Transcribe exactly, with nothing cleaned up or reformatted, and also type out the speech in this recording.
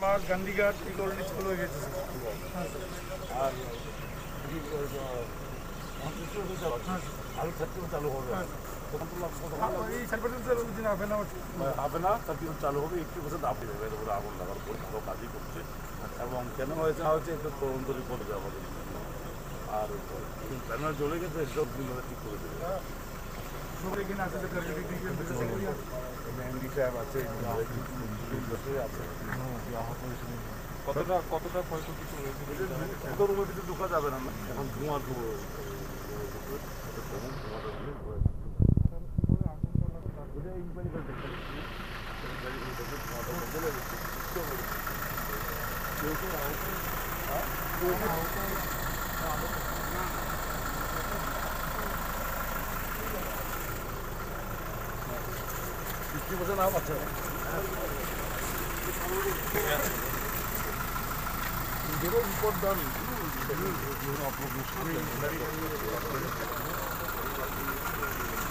মাঠ গান্ধীঘাট এগুলো চালু হয়ে গেছে আর আরো থার্টি চালু হবে এই সার্ভিস হবে না হবে না থার্টি চালু হবে এইটটি পার্সেন্ট আপনি দেবে এর উপরে আগুন লাগার পর ভালো কাজই করছে এবং কেন হয়েছে না হয়েছে একটু তদন্ত রিপোর্ট দেওয়া আমাদের আর প্যানেল জ্বলে গেছে সব দিনভাবে ঠিক করে দেবে এখানে আছে এমডি সাহেব আছে আছে কতটা কতটা ক্ষয়ক্ষতি করেছে এত রুমের কিছু ঢোকা যাবে না এখন ধোঁয়া ধোঁয়া ফিফটি পার্সেন্ট আপ আছে রিপোর্ট ডান আপনার